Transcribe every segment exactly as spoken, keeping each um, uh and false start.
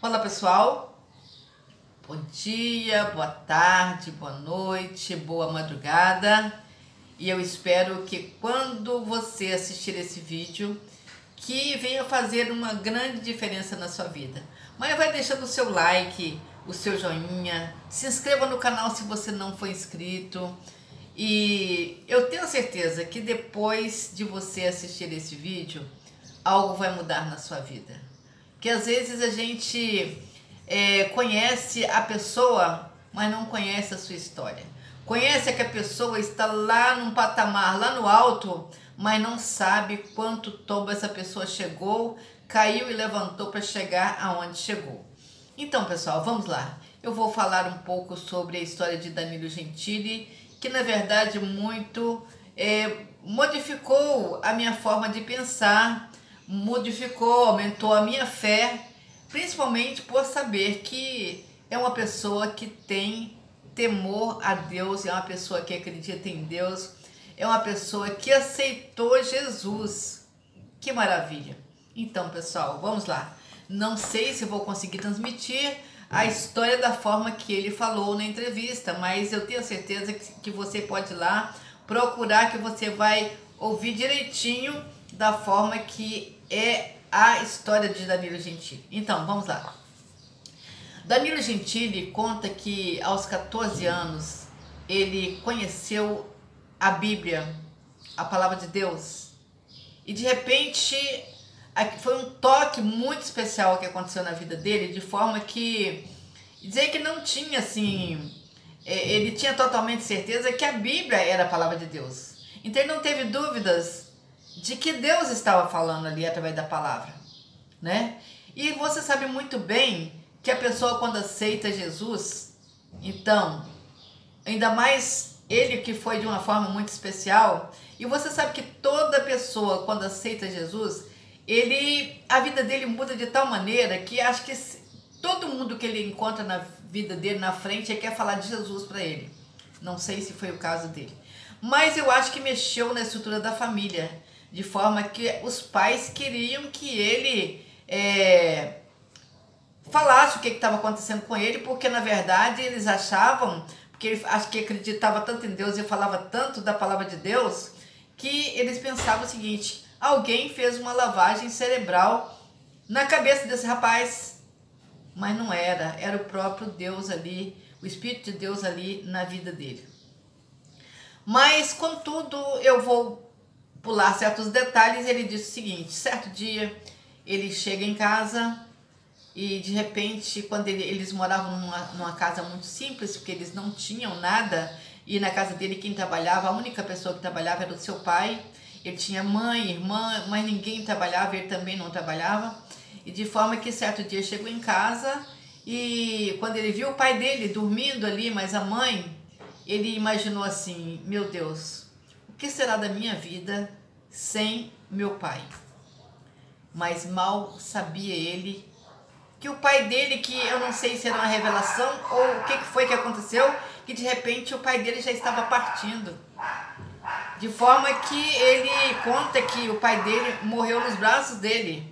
Olá pessoal, bom dia, boa tarde, boa noite, boa madrugada, e eu espero que quando você assistir esse vídeo que venha fazer uma grande diferença na sua vida. Mas vai deixando o seu like, o seu joinha, se inscreva no canal se você não for inscrito, e eu tenho certeza que depois de você assistir esse vídeo algo vai mudar na sua vida. Porque às vezes a gente é, conhece a pessoa, mas não conhece a sua história. Conhece que a pessoa está lá num patamar, lá no alto, mas não sabe quanto tombo essa pessoa chegou, caiu e levantou para chegar aonde chegou. Então, pessoal, vamos lá. Eu vou falar um pouco sobre a história de Danilo Gentili, que na verdade muito é, modificou a minha forma de pensar, modificou, aumentou a minha fé, principalmente por saber que é uma pessoa que tem temor a Deus, é uma pessoa que acredita em Deus, é uma pessoa que aceitou Jesus. Que maravilha! Então, pessoal, vamos lá. Não sei se vou conseguir transmitir a história da forma que ele falou na entrevista, mas eu tenho certeza que você pode ir lá procurar, que você vai ouvir direitinho da forma que é a história de Danilo Gentili. Então, vamos lá. Danilo Gentili conta que aos quatorze anos ele conheceu a Bíblia, a palavra de Deus, e de repente foi um toque muito especial que aconteceu na vida dele, de forma que dizer que não tinha assim, ele tinha totalmente certeza que a Bíblia era a palavra de Deus. Então ele não teve dúvidas de que Deus estava falando ali através da palavra, né? E você sabe muito bem que a pessoa, quando aceita Jesus, então, ainda mais ele que foi de uma forma muito especial, e você sabe que toda pessoa, quando aceita Jesus, ele, a vida dele muda de tal maneira que acho que todo mundo que ele encontra na vida dele, na frente, quer falar de Jesus para ele. Não sei se foi o caso dele. Mas eu acho que mexeu na estrutura da família, de forma que os pais queriam que ele é, falasse o que estava acontecendo com ele, porque na verdade eles achavam, porque ele acho que acreditava tanto em Deus e falava tanto da palavra de Deus, que eles pensavam o seguinte: alguém fez uma lavagem cerebral na cabeça desse rapaz. Mas não era, era o próprio Deus ali, o Espírito de Deus ali na vida dele. Mas, contudo, eu vou pular certos detalhes. Ele disse o seguinte: certo dia ele chega em casa e de repente, quando ele, eles moravam numa, numa casa muito simples, porque eles não tinham nada, e na casa dele quem trabalhava, a única pessoa que trabalhava era o seu pai. Ele tinha mãe, irmã, mas ninguém trabalhava, ele também não trabalhava. E de forma que certo dia chegou em casa e quando ele viu o pai dele dormindo ali, mas a mãe, ele imaginou assim: meu Deus, o que será da minha vida sem meu pai? Mas mal sabia ele que o pai dele, que eu não sei se era uma revelação ou o que foi que aconteceu, que de repente o pai dele já estava partindo. De forma que ele conta que o pai dele morreu nos braços dele.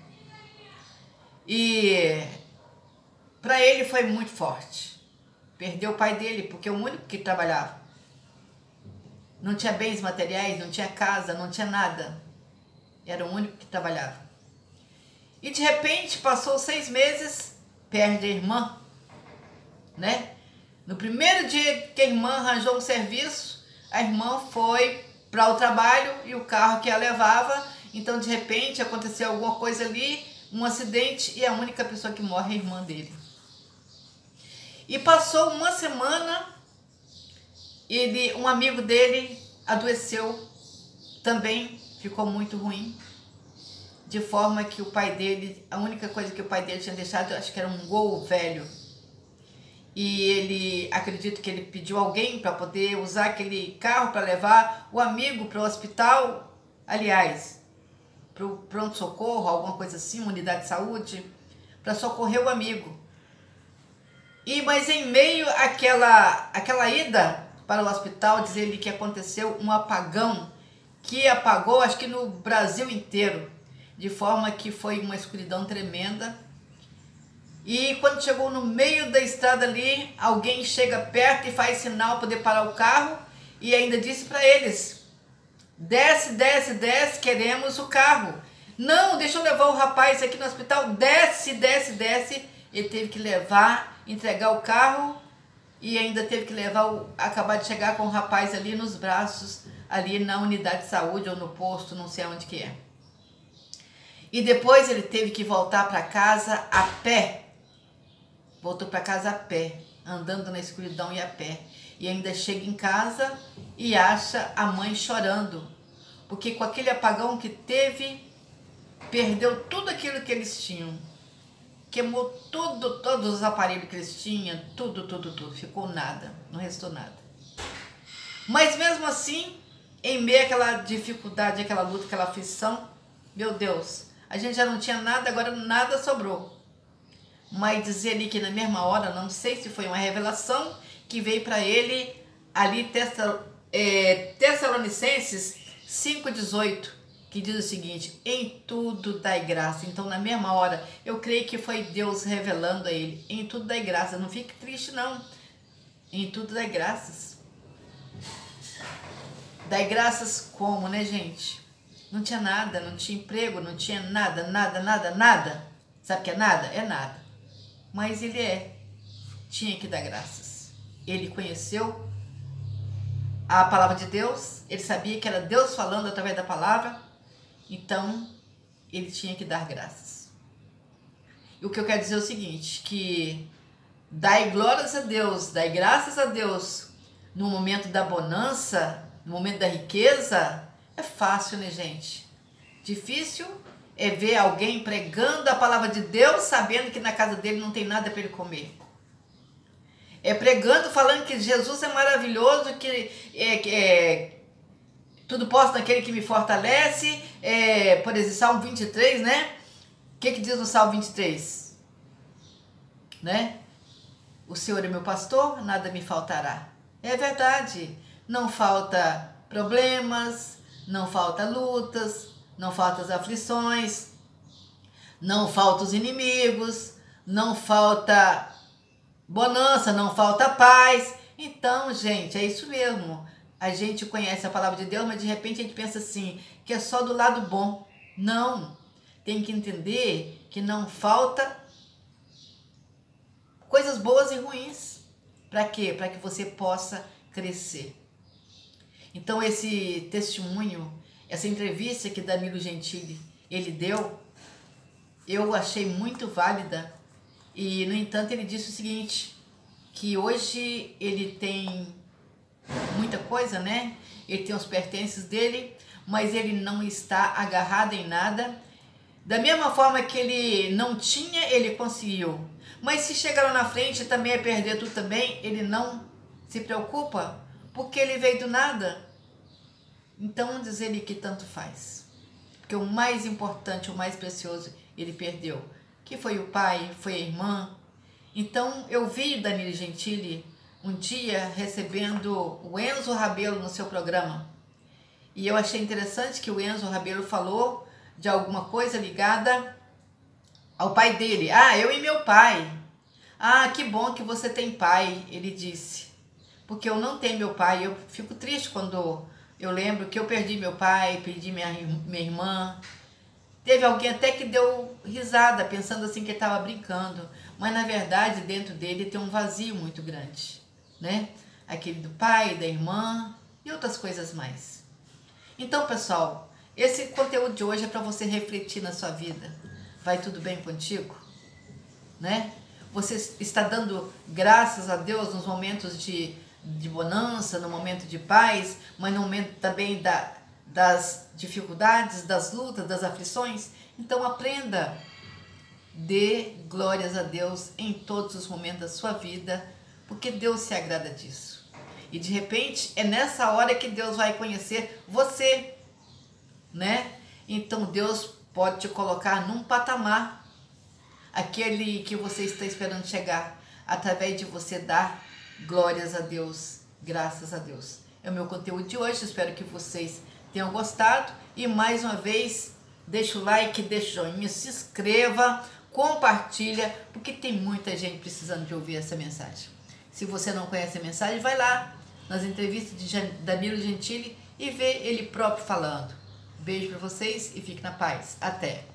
E para ele foi muito forte. Perdeu o pai dele, porque é o único que trabalhava. Não tinha bens materiais, não tinha casa, não tinha nada. Era o único que trabalhava. E de repente, passou seis meses, perde a irmã, né? No primeiro dia que a irmã arranjou um serviço, a irmã foi para o trabalho e o carro que a levava, então de repente aconteceu alguma coisa ali, um acidente, e a única pessoa que morre é a irmã dele. E passou uma semana, ele, um amigo dele adoeceu também, ficou muito ruim, de forma que o pai dele, a única coisa que o pai dele tinha deixado, eu acho que era um Gol velho, e ele, acredito que ele pediu alguém para poder usar aquele carro para levar o amigo para o hospital, aliás, para o pronto-socorro, alguma coisa assim, uma unidade de saúde, para socorrer o amigo. E, mas em meio àquela, àquela ida para o hospital, diz ele que aconteceu um apagão, que apagou, acho que no Brasil inteiro, de forma que foi uma escuridão tremenda. E quando chegou no meio da estrada ali, alguém chega perto e faz sinal para poder parar o carro e ainda disse para eles: desce, desce, desce, queremos o carro. Não, deixa eu levar o rapaz aqui no hospital. Desce, desce, desce. Ele teve que levar, entregar o carro e ainda teve que levar, o, acabar de chegar com o rapaz ali nos braços, ali na unidade de saúde ou no posto, não sei onde que é. E depois ele teve que voltar para casa a pé. Voltou para casa a pé, andando na escuridão e a pé. E ainda chega em casa e acha a mãe chorando, porque com aquele apagão que teve, perdeu tudo aquilo que eles tinham. Queimou tudo, todos os aparelhos que eles tinham, tudo, tudo, tudo. Ficou nada, não restou nada. Mas mesmo assim, em meio àquela dificuldade, aquela luta, aquela aflição, meu Deus, a gente já não tinha nada, agora nada sobrou. Mas dizer ali que na mesma hora, não sei se foi uma revelação que veio para ele ali, Tessalonicenses cinco, dezoito, que diz o seguinte: em tudo dai graça. Então na mesma hora, eu creio que foi Deus revelando a ele: em tudo dai graça, não fique triste não, em tudo dai graças. Dai graças como, né, gente? Não tinha nada, não tinha emprego, não tinha nada, nada, nada, nada. Sabe o que é nada? É nada. Mas ele é, tinha que dar graças. Ele conheceu a palavra de Deus, ele sabia que era Deus falando através da palavra, então ele tinha que dar graças. E o que eu quero dizer é o seguinte, que dai glórias a Deus, dai graças a Deus no momento da bonança, no momento da riqueza, é fácil, né, gente? Difícil é ver alguém pregando a palavra de Deus, sabendo que na casa dele não tem nada para ele comer. É pregando, falando que Jesus é maravilhoso, que é, que é tudo posso naquele que me fortalece. É, por exemplo, Salmo vinte e três, né? O que, que diz no Salmo vinte e três? Né? O Senhor é meu pastor, nada me faltará. É verdade. Não falta problemas, não falta lutas, não falta as aflições, não falta os inimigos, não falta bonança, não falta paz. Então, gente, é isso mesmo. A gente conhece a palavra de Deus, mas de repente a gente pensa assim, que é só do lado bom. Não. Tem que entender que não falta coisas boas e ruins. Para quê? Para que você possa crescer. Então, esse testemunho, essa entrevista que Danilo Gentili, ele deu, eu achei muito válida. E, no entanto, ele disse o seguinte, que hoje ele tem muita coisa, né? Ele tem os pertences dele, mas ele não está agarrado em nada. Da mesma forma que ele não tinha, ele conseguiu. Mas se chegar lá na frente também é perder tudo também, ele não se preocupa, porque ele veio do nada. Então, diz ele que tanto faz. Porque o mais importante, o mais precioso, ele perdeu. Que foi o pai, foi a irmã. Então, eu vi Danilo Gentili um dia recebendo o Enzo Rabelo no seu programa. E eu achei interessante que o Enzo Rabelo falou de alguma coisa ligada ao pai dele. Ah, eu e meu pai. Ah, que bom que você tem pai, ele disse. Porque eu não tenho meu pai. Eu fico triste quando eu lembro que eu perdi meu pai, perdi minha, minha irmã. Teve alguém até que deu risada, pensando assim que ele estava brincando. Mas, na verdade, dentro dele tem um vazio muito grande, né? Aquele do pai, da irmã e outras coisas mais. Então, pessoal, esse conteúdo de hoje é para você refletir na sua vida. Vai tudo bem contigo? Né? Você está dando graças a Deus nos momentos de, de bonança, no momento de paz, mas no momento também da... das dificuldades, das lutas, das aflições? Então aprenda, dê glórias a Deus em todos os momentos da sua vida, porque Deus se agrada disso. E de repente é nessa hora que Deus vai conhecer você, né? Então Deus pode te colocar num patamar, aquele que você está esperando chegar, através de você dar glórias a Deus, graças a Deus. É o meu conteúdo de hoje, espero que vocês tenham gostado e mais uma vez deixa o like, deixa o joinha, se inscreva, compartilha, porque tem muita gente precisando de ouvir essa mensagem. Se você não conhece a mensagem, vai lá nas entrevistas de Danilo Gentili e vê ele próprio falando. Beijo para vocês e fique na paz. Até!